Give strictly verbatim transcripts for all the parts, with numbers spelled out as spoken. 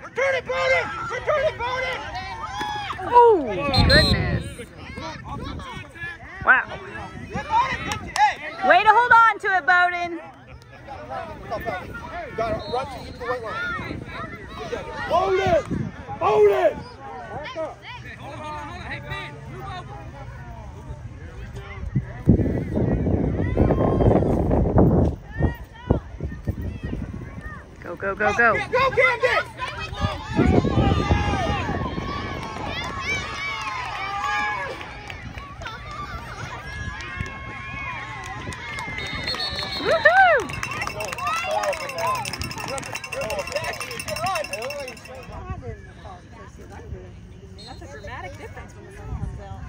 Return it, Bowden! Return it, Bowden! Oh, goodness. Wow. Way to hold on to it, Bowden. Hold it! Hold it! Go, go, go, go. Go, Camden! Woohoo! That's a dramatic difference when the sun comes out.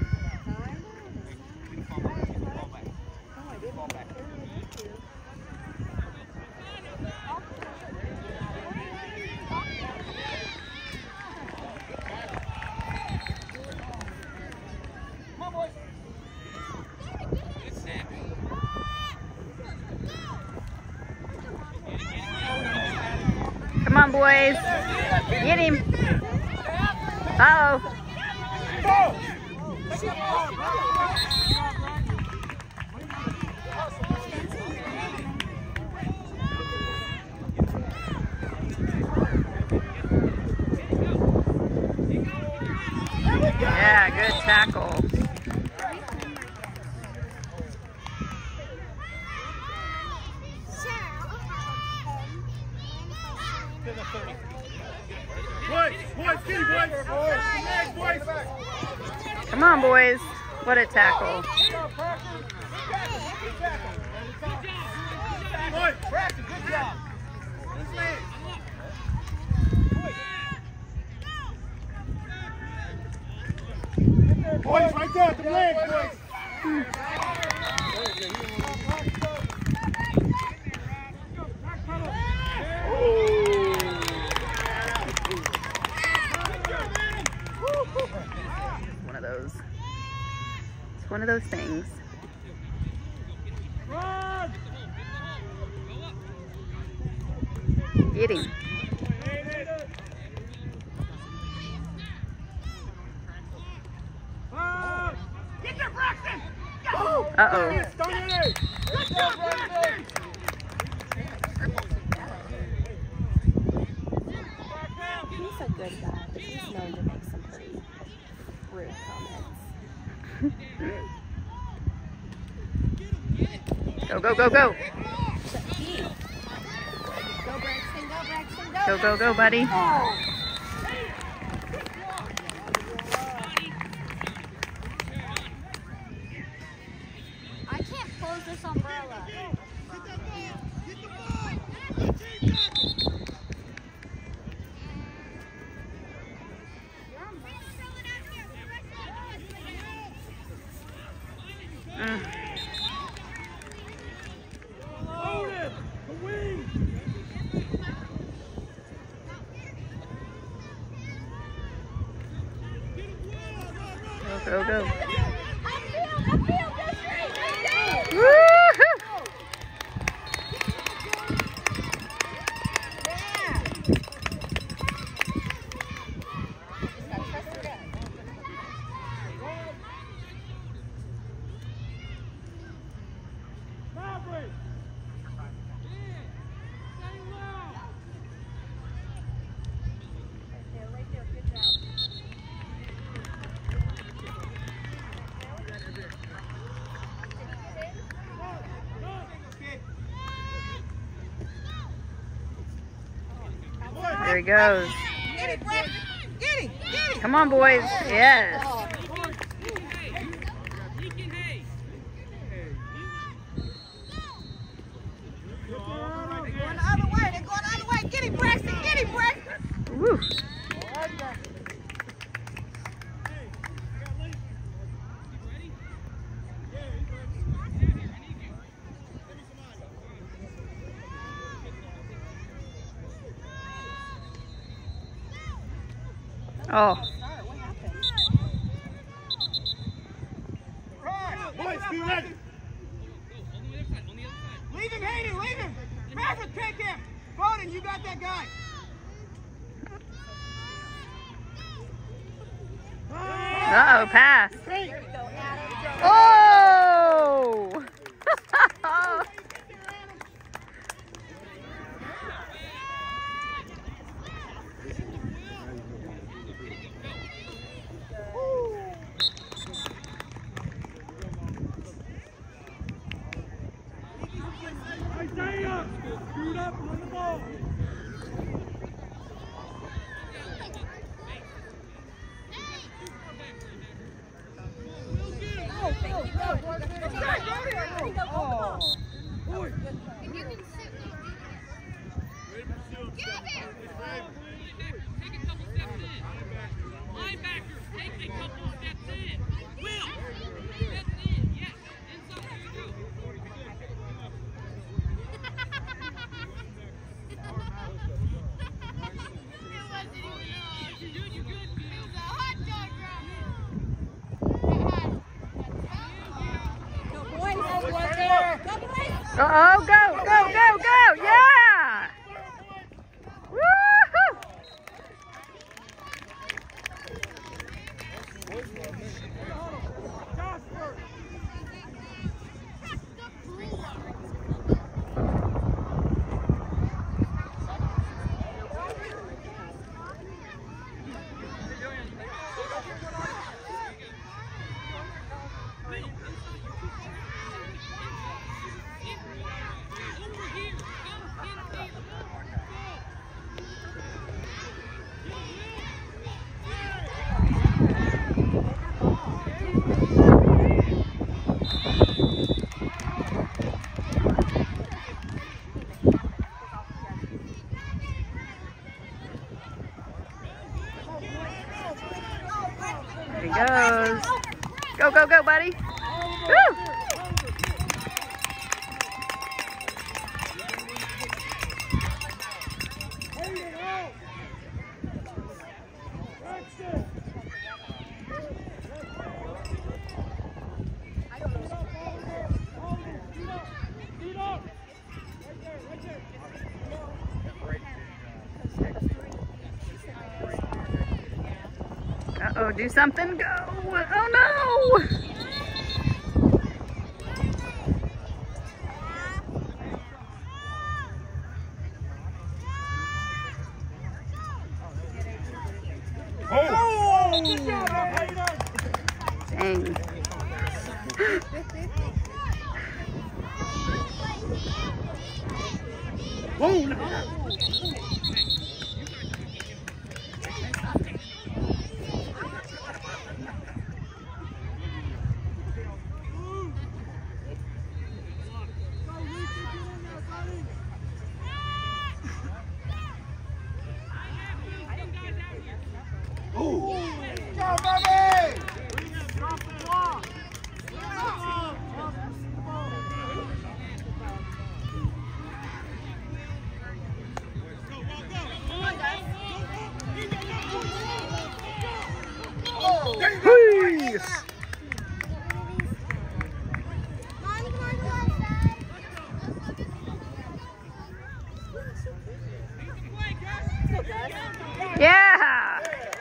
Come on, boys. Get him. Uh-oh. Yeah, good tackle. Come on, boys. What a tackle. Boys, right there, the leg, boys. One of those. It's one of those things. Get him. Get there, Braxton! Uh-oh. He's He's a good guy, but he's known to make some pretty rude comments. Go, go, go, go. Go, Braxton, go, Braxton, go. Go, go, go, buddy. I can't close this umbrella. Mm. Go, go, go. Woo-hoo! There he goes. Get it, Braxton! Get it! Get it! Come on, boys. Yes. Going the other way. They're going the other way. Get it, Braxton! Get it, Braxton! Woo. Oh. Boys, be ready. Leave him, Hayden, leave him. Maverick, take him. Bowden, you got that guy. Uh-oh, pass. Oh! Isaiah, shoot up on the ball. Uh-oh, go, go, go, go, yeah! Woo-hoo! There he goes. Go, go, go, buddy. Woo! Uh-oh, do something, go! Oh no! Oh! Dang. Oh, no. Yeah!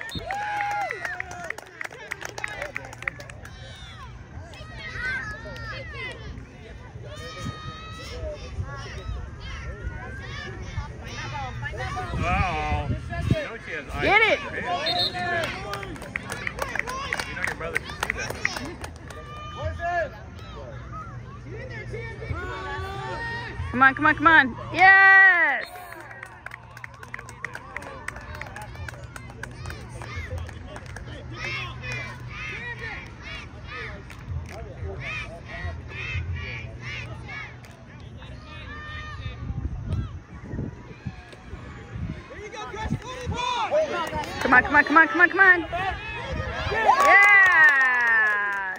Oh, Get it! you know your brother can see that. Come on, come on, come on. Yes! Come on, come on, come on, come on, come on. Yeah!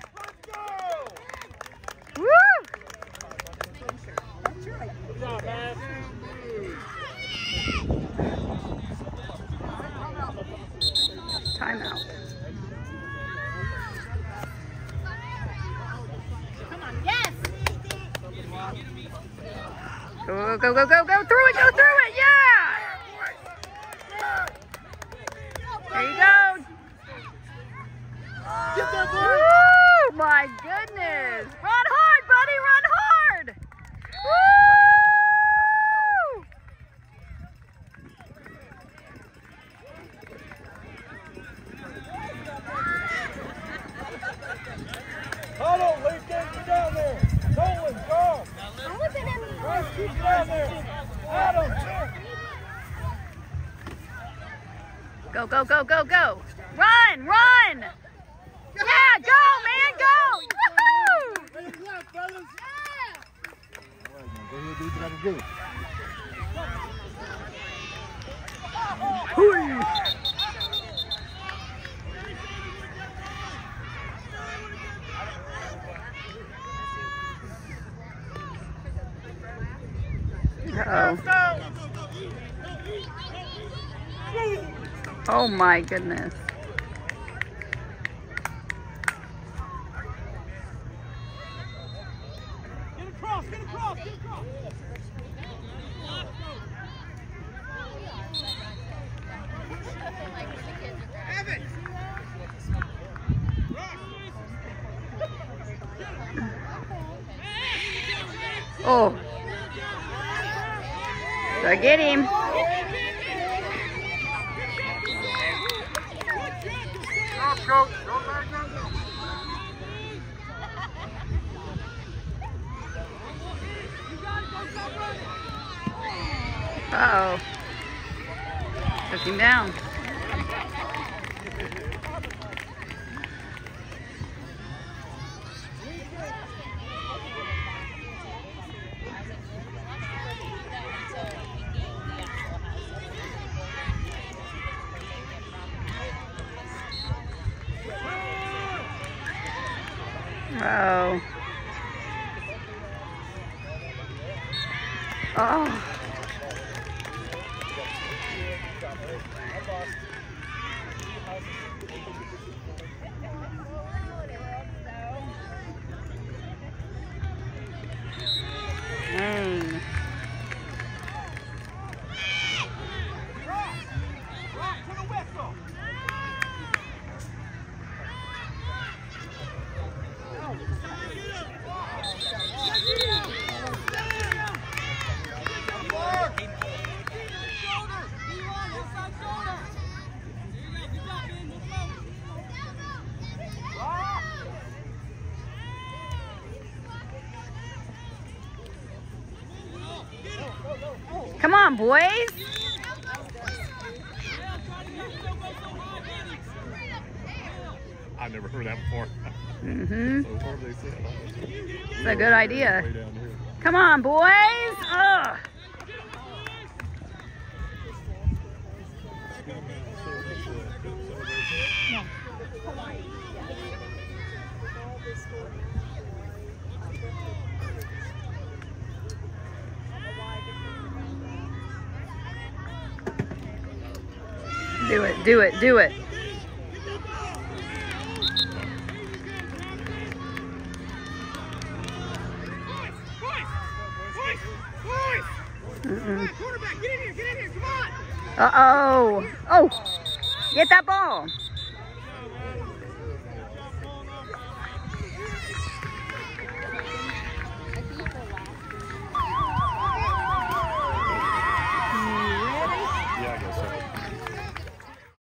Woo! Timeout. Go, go, go, go, go through it, go through it, yeah! There you go. Get that Go, go, go, go, go. Run, run. Yeah, go, man, go. Woohoo! Uh-oh. Oh my goodness. Get across, get across, get across. Evan. Oh. So get him. Uh-oh. Took him down. Oh. Oh. Dang. Come on, boys. I've never heard that before. Mm-hmm. So far they say it. It's a good idea. Way down here. Come on, boys. Ugh. Do it, do it, do it. Mm-mm. Quarterback, get in here, get in here, come on! Uh-oh. Oh, get that ball. Yeah, I guess so.